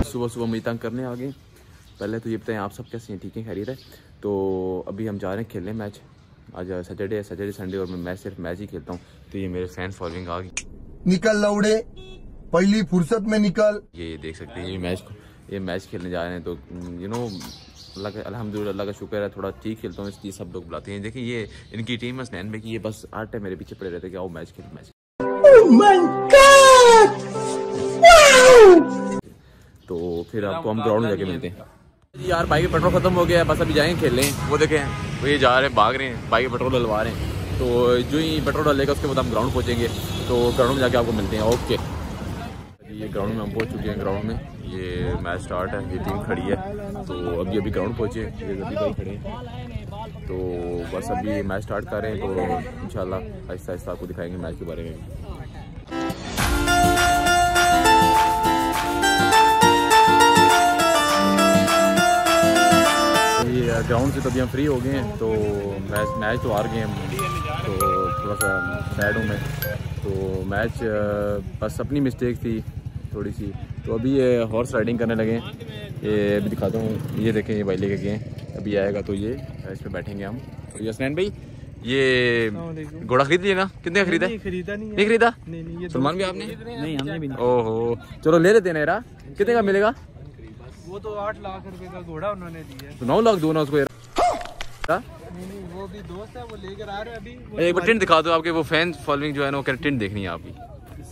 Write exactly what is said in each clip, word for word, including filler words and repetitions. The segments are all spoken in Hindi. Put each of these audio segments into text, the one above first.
सुबह सुबह मुझे तंग करने आ गए। पहले तो ये बताएं आप सब कैसे हैं, ठीक है, खैरियत है। तो अभी हम जा रहे हैं खेलने मैच। आज सैटरडे है, सैटरडे संडे और मैं मैच सिर्फ मैच ही खेलता हूँ। तो ये मेरे फैन फॉलोइंग आ गई। निकल लौड़े, पहली फुर्सत में निकल। ये देख सकते हैं ये मैच ये मैच खेलने जा रहे हैं। तो यू नो अल्लाह का अल्हम्दुलिल्लाह अल्लाह का शुक्र है, थोड़ा ठीक खेलता हूँ इसलिए सब लोग बुलाते हैं। देखिए ये इनकी टीम है स्नैन में कि ये बस आठ टाइम मेरे पीछे पड़े रहते हैं कि आओ मैच खेल मैच। तो फिर आपको हम ग्राउंड में जाके मिलते हैं। यार बाइक में पेट्रोल खत्म हो गया है, बस अभी जाएंगे खेलने। वो देखें वो ये जा रहे हैं, भाग रहे हैं, बाइक में पेट्रोल डलवा रहे हैं। तो जो ही पेट्रोल डालेगा उसके बाद हम ग्राउंड पहुँचेंगे। तो ग्राउंड में जाके आपको मिलते हैं। ओके, ये ग्राउंड में हम पहुँच चुके हैं। ग्राउंड में ये मैच स्टार्ट है, ये टीम खड़ी है। तो अभी अभी ग्राउंड पहुँचे, ये अभी भाई खड़े हैं। तो बस अभी मैच स्टार्ट कर रहे हैं। तो इंशाल्लाह आहिस्ता आहिस्ता आपको दिखाएंगे मैच के बारे में। ग्राउंड से तो अभी हम फ्री हो गए हैं। तो मैच मैच तो हार गए हम, तो थोड़ा सा सैड हूँ मैं। तो मैच बस अपनी मिस्टेक थी थोड़ी सी। तो अभी ये हॉर्स राइडिंग करने लगे हैं। ये अभी दिखाता हूँ, ये देखें ये भाई लेके गए हैं। अभी आएगा तो ये इस पर बैठेंगे हम। तो यसनैन भाई ये घोड़ा खरीद लिया ना? कितने का खरीदा? नहीं खरीदा नहीं, नहीं खरीदा सलमान भी आपने? नहीं हमने भी। ओहो चलो ले लेते हैं यार। कितने का मिलेगा? वो तो आठ लाख रुपए का घोड़ा उन्होंने दिया। तो नौ लाख दो ना उसको यार। नहीं नहीं वो भी दोस्त है, वो लेकर आ रहे हैं अभी। एक बार टिंट दिखा दो आपके, वो फैन फॉलोइंग जो है ना वो टिंट देखनी है आपकी।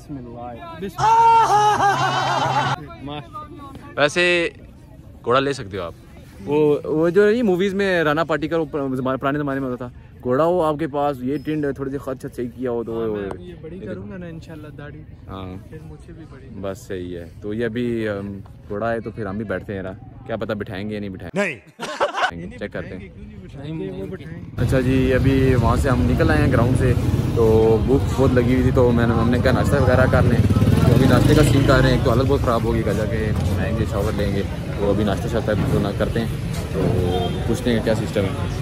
वैसे घोड़ा ले सकते हो आप। वो वो जो ये मूवीज में राणा पाटीकर पुराने जमाने में होता था घोड़ा, वो आपके पास ये टिंड थोड़ी सी खर्च सही किया हो तो हाँ, ये बड़ी करूंगा ना इंशाल्लाह दाढ़ी। हाँ फिर मुझे भी बड़ी। बस सही है। तो ये अभी घोड़ा है तो फिर हम भी बैठते हैं यार, क्या पता बिठाएंगे या नहीं बिठाएंगे, नहीं चेक करते हैं। अच्छा जी अभी वहाँ से हम निकल आए हैं ग्राउंड से। तो भूख बहुत लगी हुई थी तो मैंने हमने कहा नाश्ता वगैरह कर लें। तो अभी नाश्ते का सीन कर रहे हैं। एक तो हालत बहुत ख़राब होगी, घर जाके आएंगे शावर लेंगे। तो अभी नाश्ता शास्ता तो ना करते हैं। तो पूछते हैं क्या सिस्टम है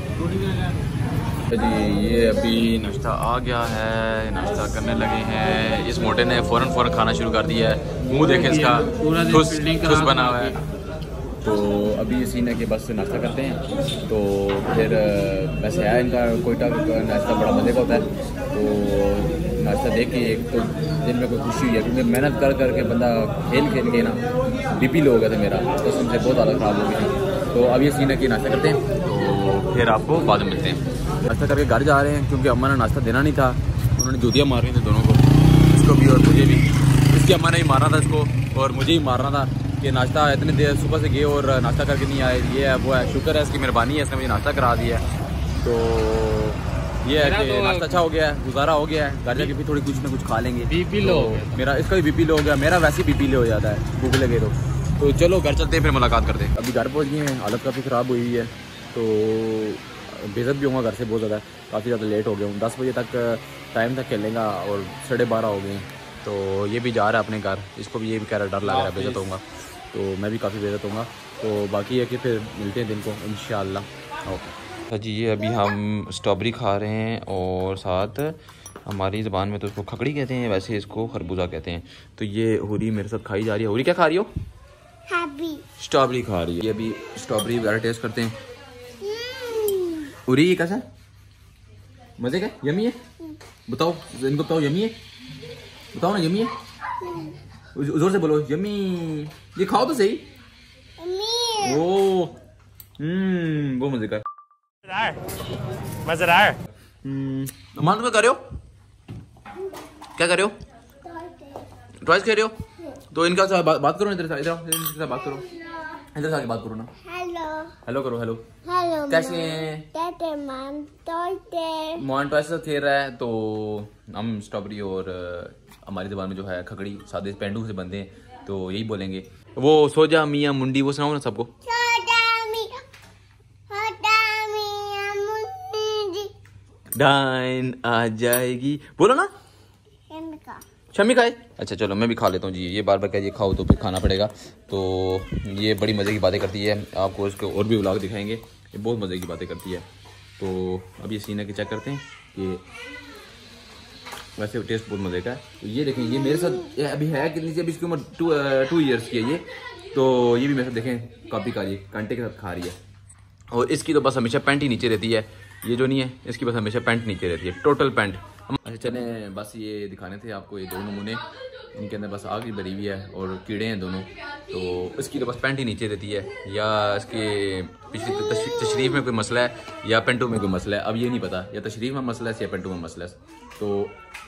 जी। ये अभी नाश्ता आ गया है, नाश्ता करने लगे हैं। इस मोटे ने फ़ौरन फ़ौरन खाना शुरू कर दिया है। मुंह देखें इसका ठुस ठुस बना हुआ है। तो अभी ये सीन है कि बस नाश्ता करते हैं। तो फिर वैसे है इनका कोयटा का नाश्ता बड़ा मज़े का होता है। तो नाश्ता देख के एक तो दिन में कोई खुशी हुई है, क्योंकि मेहनत कर करके बंदा खेल खेल के ना बीपी लो हो गया था मेरा, तो उसमें बहुत ज़्यादा ख़राब हो गई थी। तो अब ये सीन है कि नाश्ता करते हैं तो फिर आपको बाद में मिलते हैं। नाश्ता करके घर जा रहे हैं क्योंकि अम्मा ने नाश्ता देना नहीं था, उन्होंने जूतियाँ मार रही थी दोनों को, इसको भी और मुझे भी। इसकी अम्मा ने ही मारना था इसको और मुझे ही मारना था कि नाश्ता इतने देर सुबह से गए और नाश्ता करके नहीं आए। ये है वो है, शुक्र है इसकी मेहरबानी है, इसने मुझे नाश्ता करा दिया है। तो ये है कि नाश्ता अच्छा हो गया है, गुजारा हो गया है। घर जाके भी थोड़ी कुछ ना कुछ खा लेंगे। बीपी लो मेरा, इसका भी बीपी लो हो गया, मेरा वैसे ही बीपी लो हो जाता है भूख लगे तो। तो चलो घर चलते हैं, फिर मुलाकात करते हैं। अभी घर पहुँच गए हैं, हालत काफ़ी ख़राब हुई है। तो बेइज्जत भी होगा घर से बहुत ज़्यादा, काफ़ी ज़्यादा लेट हो गया हूँ। दस बजे तक टाइम तक खेलेगा और साढ़े बारह हो गए हैं। तो ये भी जा रहा है अपने घर, इसको भी ये भी कह रहा डर लग रहा है बेइज्जत होऊंगा। तो मैं भी काफ़ी बेइज्जत होऊंगा। तो बाकी है कि फिर मिलते हैं दिन को इंशाल्लाह। ओके जी ये अभी हम स्ट्रॉबेरी खा रहे हैं और साथ हमारी ज़बान में तो उसको खकड़ी कहते हैं, वैसे इसको खरबूजा कहते हैं। तो ये हुरी मेरे साथ खाई जा रही है। हुरी क्या खा रही हो? स्ट्रॉबेरी खा रही है। ये अभी स्ट्रॉबेरी वगैरह टेस्ट करते हैं। हुरी ये कैसा मज़े का, यमी है? बताओ इनको, बताओ यमी है, बताओ ना यमी है, जोर से बोलो यमी। ये खाओ तो सही। ओ हम्म वो मजे का मजेदार। मान क्या कर रहे हो, क्या कर रहे हो? टॉयज खेल रहे हो? तो इनका साथ बात, बात करो, इधर इधर इधर बात करो, इधर से आके बात करो ना। हेलो हेलो करो। हेलो हेलो कैसे हैं? मोहन टॉयज से खेल रहा है। तो हम स्ट्रॉबेरी और हमारी ज़बान में जो है खकड़ी सादे पेंडू से बनते हैं, तो यही बोलेंगे। वो सोजा मियाँ मुंडी वो सुनाओ ना सबको। डाइन आ जाएगी बोलो ना। शमी खाए। अच्छा चलो मैं भी खा लेता हूँ जी। ये बार बार कहिए खाओ तो फिर खाना पड़ेगा। तो ये बड़ी मज़े की बातें करती है, आपको इसको और भी व्लॉग दिखाएंगे। ये बहुत मज़े की बातें करती है। तो अब ये सीन है कि चेक करते हैं कि वैसे टेस्ट बहुत मज़े का है। तो ये देखें, ये मेरे साथ ये अभी है कितनी सी, अभी इसकी उम्र टू टू ईयर्स की है। ये तो ये भी मेरे साथ देखें कॉपी कर रही है, कांटे के साथ खा रही है। और इसकी तो बस हमेशा पैंट ही नीचे रहती है, ये जो नहीं है इसकी बस हमेशा पैंट नीचे रहती है, टोटल पैंट। अच्छा चले बस ये दिखाने थे आपको ये दो नमूने, इनके अंदर बस आग भी भरी हुई है और कीड़े हैं दोनों। तो इसकी तो बस पैंट ही नीचे रहती है, या इसके पिछली तशरीफ में कोई मसला है या पेंटू में कोई मसला है, अब ये नहीं पता, या तशरीफ में मसला है या पेंटू में मसला है। तो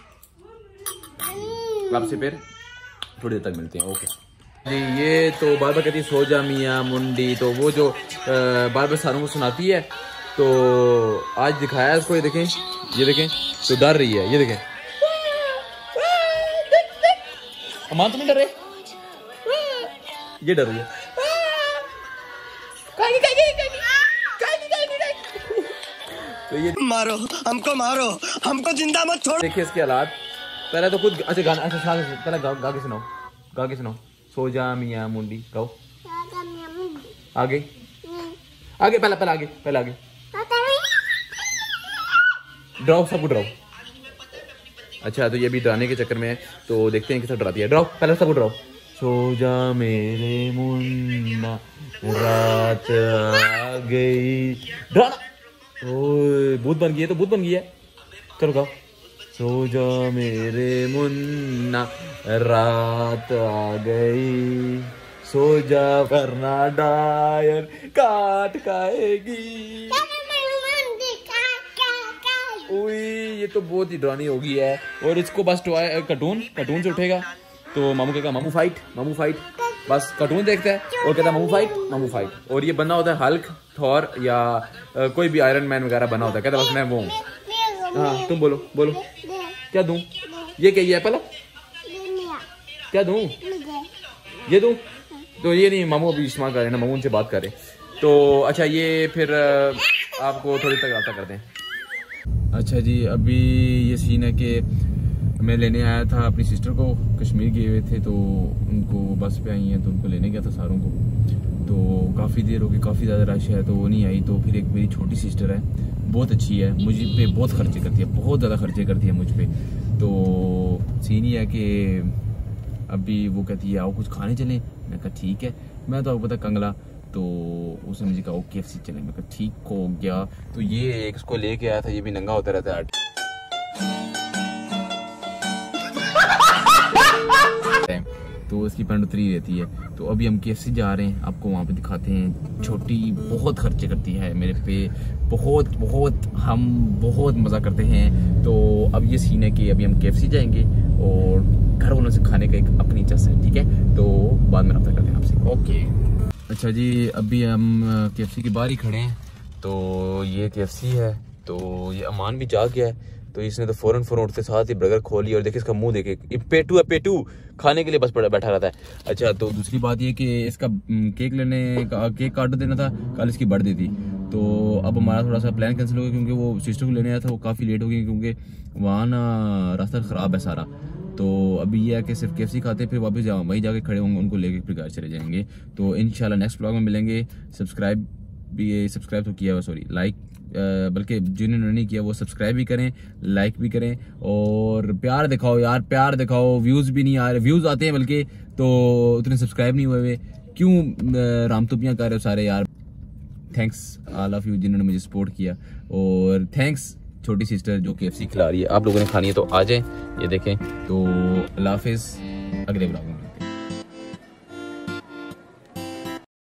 आपसे फिर थोड़ी देर तक मिलते हैं। ओके जी। ये तो बार बार कहती है सो जा मियां मुंडी, तो वो जो बार बार सारों को सुनाती है, तो आज दिखाया इसको, ये देखें, ये देखें तो डर रही है, ये देखें। अमान तो नहीं डर रहे, ये डर रही है। तो ये मारो हमको, मारो हमको, जिंदा मत छोड़ो। देखिए इसके हालात। पहले तो खुद अच्छा गाना, अच्छा पहले गा, गा के सुनाओ, गा के सुनाओ। सो जा मियां मुंडी गाओ, आगे आगे, पहले पहले आगे, पहले आगे ड्रॉ, सबको ड्रॉ। अच्छा तो ये भी डराने के चक्कर में है, तो देखते हैं किस तरह डराती है। ड्रॉ, पहले सबको ड्रॉ। सो जा मेरे मुन्ना रात आ गई, डराना। ओए भूत बन गई है, तो भूत बन गई है। चलो गाओ। सो जा मेरे मुन्ना रात आ गई, सो जा वरना डायर काट खाएगी। ओए ये तो बहुत ही डरानी होगी है। और इसको बस कार्टून कार्टून से उठेगा तो मामू कहेगा मामू फाइट, मामू फाइट, बस कार्टून देखता है और कहता है मामू फाइट, मामू फाइट। और ये बना होता है हल्क, थॉर या आ, कोई भी आयरन मैन वगैरह बना होता है, कहता है बस मैं वो हूँ। हाँ तुम बोलो, बोलो क्या दूं? ये क्या है पहला, क्या दूं? ये दूं? तो ये नहीं, मामू अभी इस्तेमाल कर रहे हैं ना, मामू उनसे बात करें। तो अच्छा ये फिर आपको थोड़ी तक रब्ता करते हैं। अच्छा जी, अभी ये सीन है कि मैं लेने आया था अपनी सिस्टर को, कश्मीर गए हुए थे, तो उनको बस पे आई हैं, तो उनको लेने गया था सारों को। तो काफ़ी देर हो गई, काफ़ी ज़्यादा रश है, तो वो नहीं आई। तो फिर एक मेरी छोटी सिस्टर है, बहुत अच्छी है, मुझ पे बहुत खर्चे करती है, बहुत ज़्यादा खर्चे करती है मुझ पे। तो सीन ही है कि अभी वो कहती है आओ कुछ खाने चलें। मैं कहा ठीक है, मैं तो आपको पता कंगला, तो उसने मुझे कहा ओ के एफ सी चलें। मैं कहा ठीक हो गया। तो ये एक इसको लेके आया था, ये भी नंगा होता रहता है। तो इसकी पैंट उतरी रहती है। तो अभी हम के एफ सी जा रहे हैं, आपको वहाँ पे दिखाते हैं। छोटी बहुत खर्चे करती है मेरे पे, बहुत बहुत हम बहुत मज़ा करते हैं। तो अब ये सीन है कि अभी हम के एफ सी जाएंगे और घर वालों से खाने का एक अपनी इच्छा है, ठीक है। तो बाद में रब्ता करते हैं आपसे। ओके अच्छा जी, अभी हम के एफ सी के बाहर ही खड़े हैं। तो ये के एफ सी है, तो ये अमान भी जा गया है। तो इसने तो फौरन फौरन उठते साथ ही बर्गर खोली और देखिए इसका मुंह देखे, पेटू है, पेटू खाने के लिए बस बैठा रहता है। अच्छा तो दूसरी बात ये कि इसका केक लेने का केक काट देना था, कल इसकी बर्थडे थी। तो अब हमारा थोड़ा सा प्लान कैंसिल हो गया, क्योंकि वो सिस्टर को लेने आया था, वो काफ़ी लेट हो गई, क्योंकि वहाँ ना रास्ता ख़राब है सारा। तो अभी ये है कि सिर्फ के एफ सी खाते फिर वापस जा वहीं जाके खड़े होंगे, उनको लेके फिर घर चले जाएंगे। तो इंशाल्लाह नेक्स्ट ब्लॉग में मिलेंगे। सब्सक्राइब भी सब्सक्राइब तो किया हुआ, सॉरी लाइक, बल्कि जिन्होंने नहीं किया वो सब्सक्राइब भी करें, लाइक भी करें और प्यार दिखाओ यार, प्यार दिखाओ। व्यूज़ भी नहीं आ रहे, व्यूज़ आते हैं बल्कि, तो उतने सब्सक्राइब नहीं हुए हुए, क्यों रामतुपियाँ कर रहे हो सारे यार। थैंक्स ऑल ऑफ यू जिन्होंने मुझे सपोर्ट किया, और थैंक्स छोटी सिस्टर जो के एफ सी खिला रही है। आप लोगों ने खानी है तो आ जाएं, ये देखें। तो अल्लाह हाफिज़, अगले ब्लॉग में।